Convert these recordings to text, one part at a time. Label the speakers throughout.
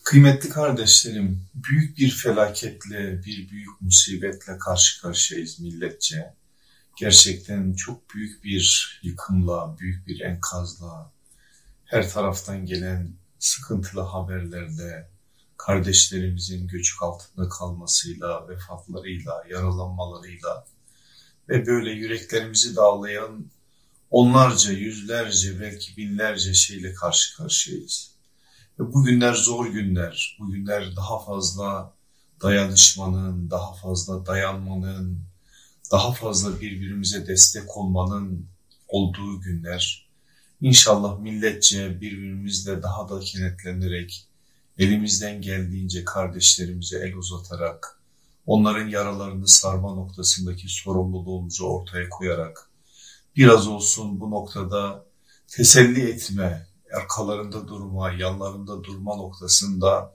Speaker 1: Kıymetli kardeşlerim, büyük bir felaketle, bir büyük musibetle karşı karşıyayız milletçe. Gerçekten çok büyük bir yıkımla, büyük bir enkazla, her taraftan gelen sıkıntılı haberlerde, kardeşlerimizin göçük altında kalmasıyla, vefatlarıyla, yaralanmalarıyla ve böyle yüreklerimizi dağlayan onlarca, yüzlerce, belki binlerce şeyle karşı karşıyayız. Bu günler zor günler. Bu günler daha fazla dayanışmanın, daha fazla dayanmanın, daha fazla birbirimize destek olmanın olduğu günler. İnşallah milletçe birbirimizle daha da kenetlenerek, elimizden geldiğince kardeşlerimize el uzatarak, onların yaralarını sarma noktasındaki sorumluluğumuzu ortaya koyarak, biraz olsun bu noktada teselli etme, arkalarında durma, yanlarında durma noktasında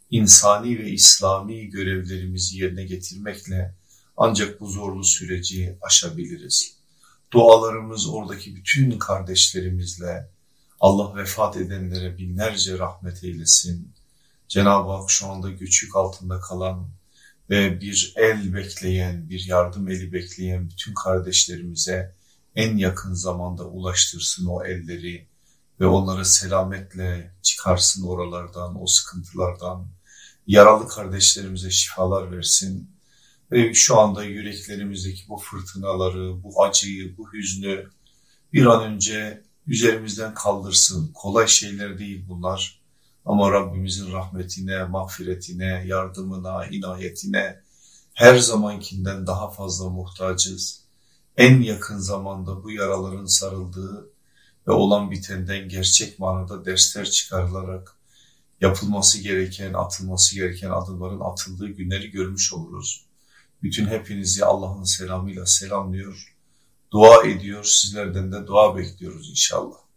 Speaker 1: insani ve İslami görevlerimizi yerine getirmekle ancak bu zorlu süreci aşabiliriz. Dualarımız oradaki bütün kardeşlerimizle, Allah vefat edenlere binlerce rahmet eylesin. Cenab-ı Hak şu anda göçük altında kalan ve bir el bekleyen, bir yardım eli bekleyen bütün kardeşlerimize en yakın zamanda ulaştırsın o elleri ve onları selametle çıkarsın oralardan, o sıkıntılardan. Yaralı kardeşlerimize şifalar versin ve şu anda yüreklerimizdeki bu fırtınaları, bu acıyı, bu hüznü bir an önce üzerimizden kaldırsın. Kolay şeyler değil bunlar ama Rabbimizin rahmetine, mağfiretine, yardımına, inayetine her zamankinden daha fazla muhtacız. En yakın zamanda bu yaraların sarıldığı ve olan bitenden gerçek manada dersler çıkarılarak yapılması gereken, atılması gereken adımların atıldığı günleri görmüş oluruz. Bütün hepinizi Allah'ın selamıyla selamlıyor, dua ediyor, sizlerden de dua bekliyoruz inşallah.